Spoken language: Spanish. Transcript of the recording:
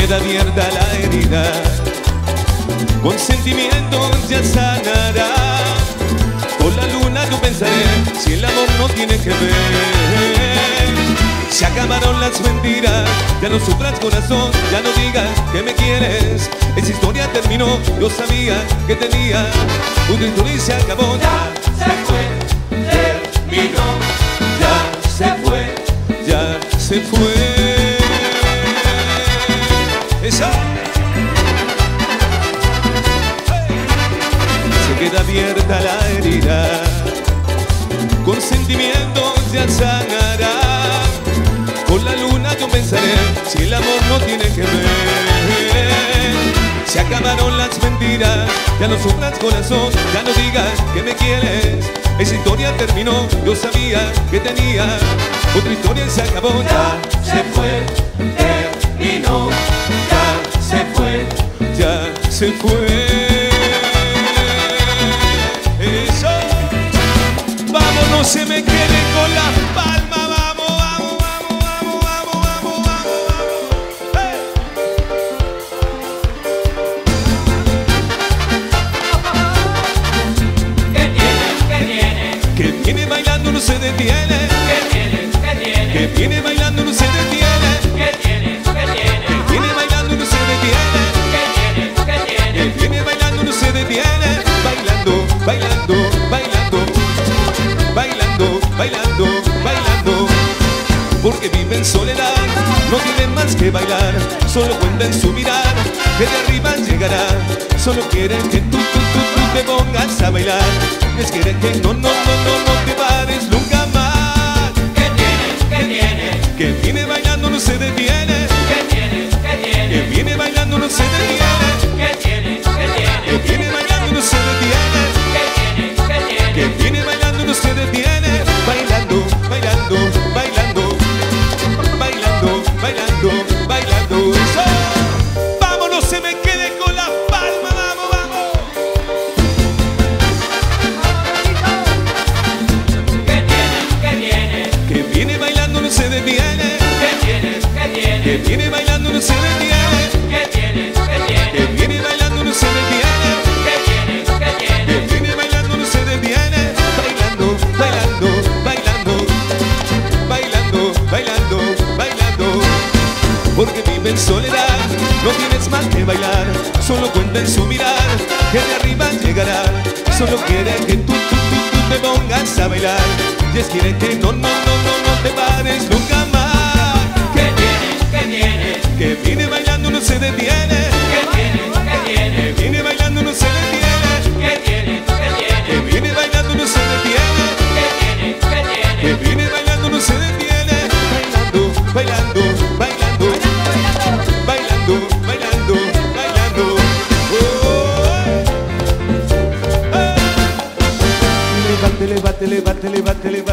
queda abierta la herida, con sentimientos ya sanará. Con la luna yo pensaré si el amor no tiene que ver. Se acabaron las mentiras, ya no sufras corazón, ya no digas que me quieres. Esa historia terminó, yo sabía que tenía una historia y se acabó. Ya se fue, terminó. Ya se fue, ya se fue. ¡Eso! Se queda abierta la herida, con sentimientos ya sanará. Con la luna yo pensaré si el amor no tiene que ver. Se acabaron las mentiras, ya no sufras corazón, ya no digas que me quieres. Esa historia terminó, yo sabía que tenía otra historia y se acabó. ya se fue, terminó. Ya se fue, Ya se fue. Eso. Vamos, no se me quede con la palma. Vamos, vamos, vamos, vamos, vamos, vamos, vamos, vamos. Que viene bailando no se detiene. Que viene bailando no se detiene. Que viene bailando no se detiene. Que viene bailando no se detiene. Bailando, bailando, bailando. Bailando, bailando, bailando. Porque vive en soledad, no tiene más que bailar. Solo cuenta en su mirar, que de arriba llegará. Solo quieren que tú te pongas a bailar. Les quieren que no te pares nunca más. Que viene bailando no se detiene. Que viene bailando no se detiene. Que viene bailando no se detiene. Que viene bailando no se detiene. Bailando, bailando, bailando. Bailando, bailando, bailando. Eso. Vamos, no se me quede con la palma. Vamos, vamos. Que viene bailando no se detiene. Que viene bailando no se detiene. Que viene bailando no se detiene. Que viene bailando no se detiene. Bailando, bailando, bailando. Bailando, bailando, bailando. Porque vive en soledad, no tienes más que bailar. Solo cuenta en su mirar, que de arriba llegará. Solo quiere que tú te pongas a bailar. Y es quiere que no te pares nunca más. Que viene bailando no se detiene. Que viene bailando no se detiene. Que viene bailando no se detiene. Que viene bailando no se detiene. Bailando, bailando, bailando. Bailando, bailando, bailando. Oh. Levante, levante, levante, levante, levante.